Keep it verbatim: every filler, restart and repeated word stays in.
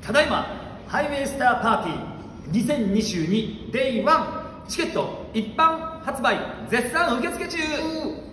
ただいまハイウェイスターパーティーにせんにじゅうにデイワンチケット一般発売絶賛受付中。